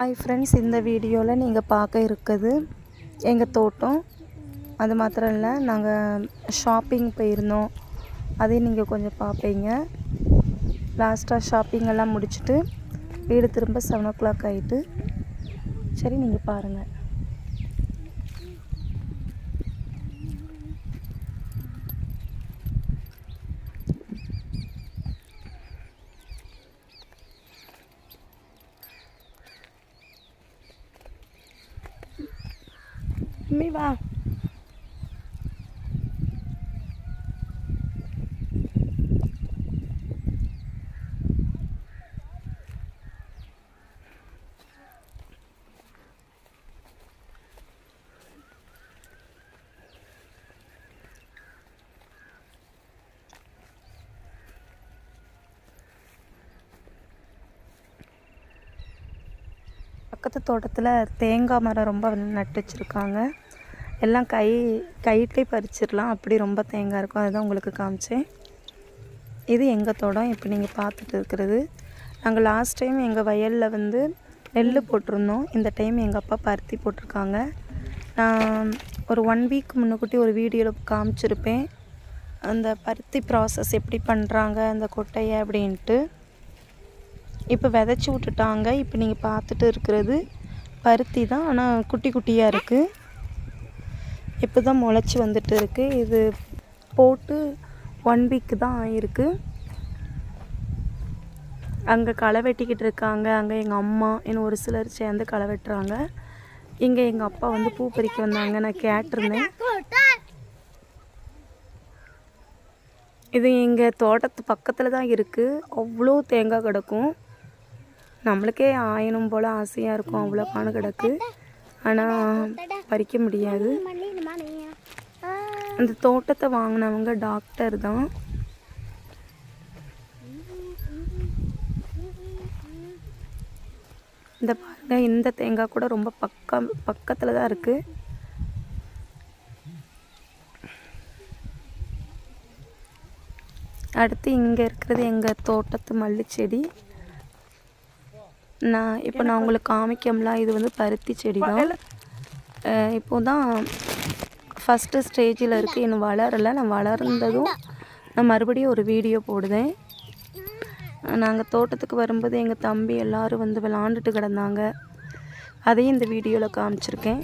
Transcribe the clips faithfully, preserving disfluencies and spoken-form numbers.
Hi friends, இந்த வீடியோவில் நீங்கள் பார்க்க இருக்குது எங்கள் தோட்டம். அது மாத்திரம் இல்லை, நாங்கள் ஷாப்பிங் போயிருந்தோம், அதையும் நீங்கள் கொஞ்சம் பார்ப்பீங்க. லாஸ்ட்டாக ஷாப்பிங் எல்லாம் முடிச்சுட்டு வீடு திரும்ப செவன் ஓ கிளாக் ஆகிட்டு. சரி, நீங்கள் பாருங்கள். மீ வா. பக்கத்து தோட்டத்தில் தேங்காய் மரம் ரொம்ப நட்டு வச்சுருக்காங்க. எல்லாம் கை கையிட்டே பறிச்சிடலாம், அப்படி ரொம்ப தேங்காய் இருக்கும். அதுதான் உங்களுக்கு காமிச்சேன். இது எங்கள் தோட்டம். இப்போ நீங்கள் பார்த்துட்டு இருக்கிறது. நாங்கள் லாஸ்ட் டைம் எங்கள் வயலில் வந்து நெல் போட்டிருந்தோம். இந்த டைம் எங்கள் அப்பா பருத்தி போட்டிருக்காங்க. நான் ஒரு ஒன் வீக் முன்னுக்கூட்டி ஒரு வீடியோவில் காமிச்சிருப்பேன், அந்த பருத்தி ப்ராசஸ் எப்படி பண்ணுறாங்க அந்த கொட்டையை அப்படின்ட்டு. இப்போ விதைச்சி விட்டுட்டாங்க. இப்போ நீங்கள் பார்த்துட்டு இருக்கிறது பருத்தி தான், ஆனால் குட்டி குட்டியாக இருக்குது. இப்போ தான் முளைச்சி வந்துட்டு இருக்குது. இது போட்டு ஒன் வீக்கு தான் ஆகிருக்கு. அங்கே களை வெட்டிக்கிட்டு இருக்காங்க. அங்கே எங்கள் அம்மா இன்னும் ஒரு சிலர் சேர்ந்து களை வெட்டுறாங்க. இங்கே எங்கள் அப்பா வந்து பூ பறிக்க வந்தாங்க. நான் கேட்டிருந்தேன். இது எங்கள் தோட்டத்து பக்கத்தில் தான் இருக்குது. அவ்வளோ தேங்காய் கிடக்கும். நம்மளுக்கே ஆயணும் போல் ஆசையாக இருக்கும், அவ்வளோ காணு கிடக்கு. ஆனால் பறிக்க முடியாது. அந்த தோட்டத்தை வாங்கினவங்க டாக்டர் தான். இந்த பாருங்க, இந்த தேங்காய் கூட ரொம்ப பக்கம் பக்கத்தில் தான் இருக்குது. அடுத்து இங்கே இருக்கிறது எங்கள் தோட்டத்து மல்லி செடி. நான் இப்போ நான் உங்களுக்கு காமிக்கம்ல, இது வந்து பருத்தி செடி தான். இப்போ தான் ஃபஸ்ட்டு ஸ்டேஜில் இருக்குது, இன்னும் வளரலை. நான் வளர்ந்ததும் நான் மறுபடியும் ஒரு வீடியோ போடுதேன். நாங்கள் தோட்டத்துக்கு வரும்போது எங்கள் தம்பி எல்லோரும் வந்து விளாண்டுட்டு கிடந்தாங்க. அதையும் இந்த வீடியோவில் காமிச்சிருக்கேன்.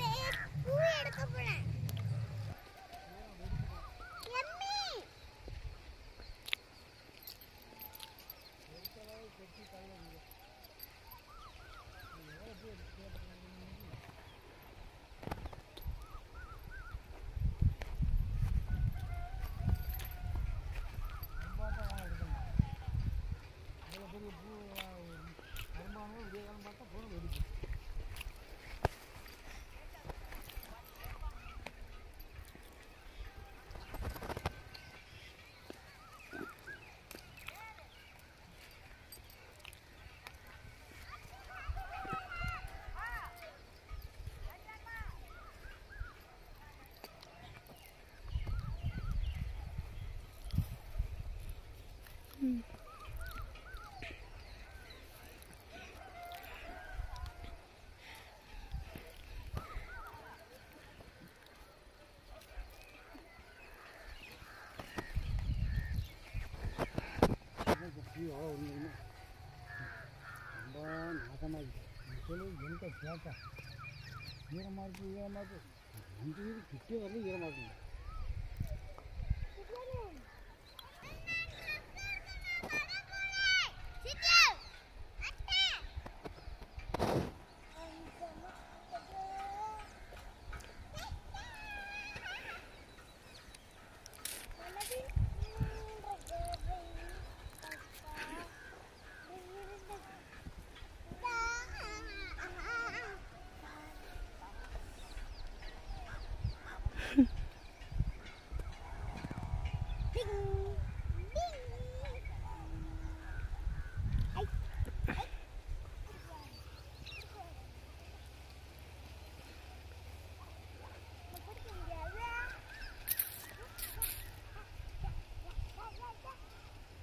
எந்த கேட்டா ஈரமாக இருக்குது ஈரமாக இருக்குது அஞ்சு வீடு கிட்டே வரல ஈரமாக இருக்குது.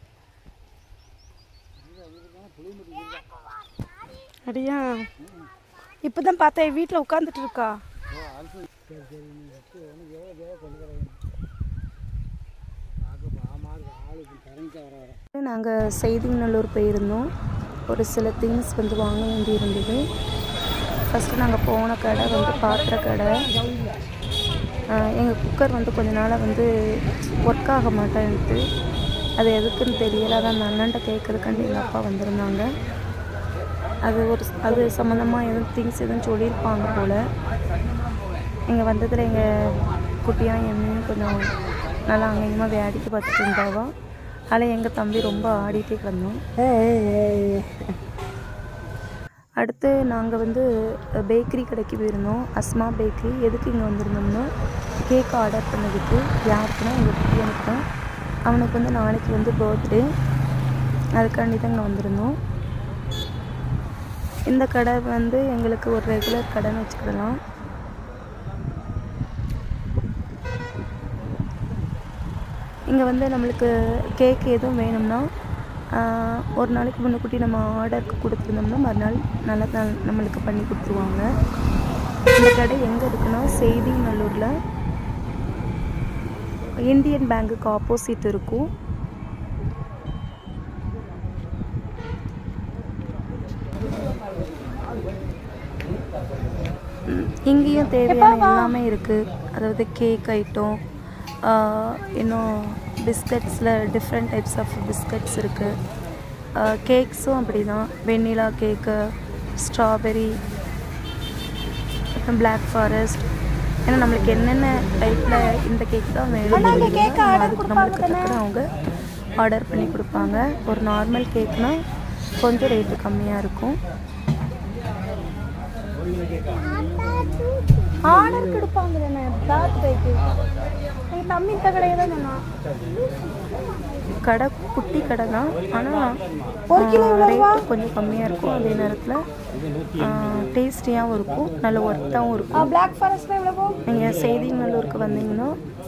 அடியா இப்போ தான் பார்த்தேன் வீட்டில் உட்காந்துட்டு இருக்கா. நாங்கள் செய்திநல்லூர் போயிருந்தோம். ஒரு சில திங்ஸ் வந்து வாங்க வேண்டி இருந்தது. ஃபஸ்ட்டு நாங்கள் போன கடை வந்து பாத்திர கடை. எங்கள் குக்கர் வந்து கொஞ்ச நாளாக வந்து ஒர்க் ஆக மாட்டேன்ட்டு, அது எதுக்குன்னு தெரியல. அதான் அந்த அண்ணன்ட்ட கேட்குறதுக்காண்டி எங்கள் அப்பா வந்திருந்தாங்க. அது ஒரு அது சம்மந்தமாக எதுவும் திங்ஸ் எதுவும் சொல்லியிருப்பாங்க போல். இங்கே வந்ததில் எங்கள் குட்டியாக எம்மையும் கொஞ்சம் நல்லா அங்கேயுமா வேடிக்கை பார்த்துட்டு இருந்தாவா. அதில் எங்கள் தம்பி ரொம்ப ஆடிட்டே கிடந்தோம். அடுத்து நாங்கள் வந்து பேக்கரி கடைக்கு போயிருந்தோம். அஸ்மா பேக்கரி. எதுக்கு இங்கே வந்திருந்தோம்னா கேக் ஆர்டர் பண்ணதுக்கு. யாருக்குன்னா எங்கள் குட்டியனுக்கு தான். அவனுக்கு வந்து நாளைக்கு வந்து பர்த்டே, அதுக்காண்டி தான் இங்கே வந்திருந்தோம். இந்த கடை வந்து எங்களுக்கு ஒரு ரெகுலர் கடைன்னு வச்சுக்கிடலாம். இங்கே வந்து நம்மளுக்கு கேக் எதுவும் வேணும்னா ஒரு நாளைக்கு முன்னக்கூட்டி நம்ம ஆர்டருக்கு கொடுத்துருந்தோம்னா மறுநாள் நல்லா நம்மளுக்கு பண்ணி கொடுத்துருவாங்க. இந்த கடை எங்கே இருக்குன்னா செய்திநல்லூரில் இந்தியன் பேங்குக்கு ஆப்போசிட் இருக்கும். இங்கேயும் தேவையான எல்லாமே இருக்குது. அதாவது கேக் ஐட்டம், இன்னும் பிஸ்கட்ஸில் டிஃப்ரெண்ட் டைப்ஸ் ஆஃப் பிஸ்கட்ஸ் இருக்குது. கேக்ஸும் அப்படி தான். வெண்ணிலா கேக்கு, ஸ்ட்ராபெரி, அப்புறம் பிளாக் ஃபாரஸ்ட். ஏன்னா நம்மளுக்கு என்னென்ன டைப்பில் இந்த கேக் தான் வேணும் அதுக்கு நம்மளுக்கு டக்குனு அவங்க ஆர்டர் பண்ணி கொடுப்பாங்க. ஒரு நார்மல் கேக்னால் கொஞ்சம் ரேட்டு கம்மியாக இருக்கும். ஆர்டர் கொடுப்பாங்க பர்த்டேக்கு. எங்கள் தம்பி இந்த கடையை தான் சொன்னான். கடை குட்டி கடை தான், ஆனால் ஒரு கிலோ ரேட்டு கொஞ்சம் கம்மியாக இருக்கும். அதே நேரத்தில் டேஸ்டியாகவும் இருக்கும், நல்ல ஒர்த்தாகவும் இருக்கும். பிளாக் ஃபாரஸ்ட்லாம் எவ்வளோ? நீங்கள் செய்திநல்லூருக்கு வந்தீங்கன்னா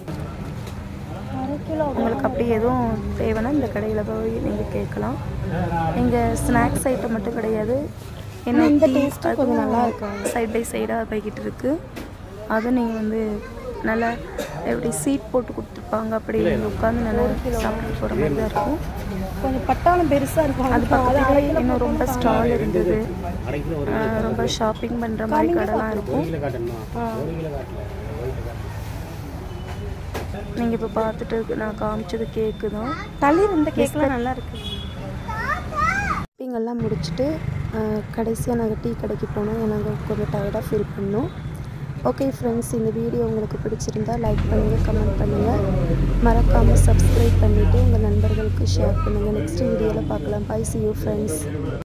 உங்களுக்கு அப்படி எதுவும் தேவைன்னா இந்த கடையில் போய் நீங்கள் கேட்கலாம். இங்கே ஸ்நாக்ஸ் ஐட்டம் மட்டும் கிடையாது, என்ன இந்த டேஸ்ட்டு கொஞ்சம் நல்லா இருக்கும். சைட் பை சைடாக போய்கிட்டு இருக்குது. அதுவும் நீங்கள் வந்து நல்லா எப்படி சீட் போட்டு கொடுத்துருப்பாங்க, அப்படி நீங்கள் உட்காந்து நல்லா சாப்பிட்டு போகிற மாதிரி தான் இருக்கும். கொஞ்சம் பட்டாளம் பெருசாக இருக்கும். அது பக்கத்துலேயே இன்னும் ரொம்ப ஸ்டால் இருந்தது. ரொம்ப ஷாப்பிங் பண்ணுற மாதிரி கடைலாம் இருக்கும். நீங்கள் இப்போ பார்த்துட்டு நான் காமிச்சது கேக்கு தான். தள்ளி இந்த கேக்கெலாம் நல்லா இருக்குது. ஷாப்பிங்கெல்லாம் முடிச்சுட்டு கடைசியாக நாங்கள் டீ கடைக்கு போனோம். நாங்கள் கொஞ்சம் டயர்டாக ஃபீல் பண்ணோம். ஓகே ஃப்ரெண்ட்ஸ், இந்த வீடியோ உங்களுக்கு பிடிச்சிருந்தால் லைக் பண்ணுங்கள், கமெண்ட் பண்ணுங்கள், மறக்காமல் சப்ஸ்கிரைப் பண்ணிவிட்டு உங்கள் நண்பர்களுக்கு ஷேர் பண்ணுங்கள். நெக்ஸ்ட் வீடியோவில் பார்க்கலாம். Bye, see you friends.